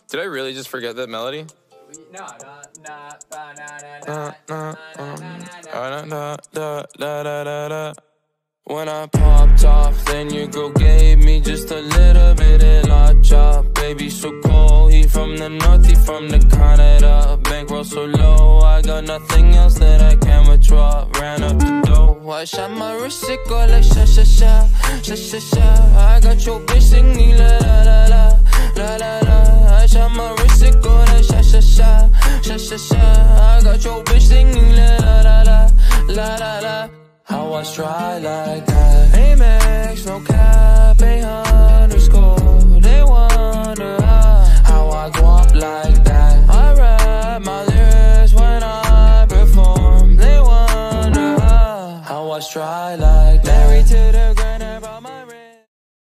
Did I really just forget that melody? No. When I popped off, then your girl gave me just a little bit of la chop. Baby so cold, he from the north, he from the Canada. Bankroll so low, I got nothing else that I can withdraw. Ran up the dough, I shot my wrist, it go like sha sha sha, sha sha sha. I got your bitch singing la la la la, la la la. I shot my wrist, it go like sha sha sha, sha sha sha. I got your bitch singing la la la la, la la la. How I try like that? Amex, no cap, _. They wonder how I go up like that. I rap my lyrics when I perform. They wonder how I try like that. Married to the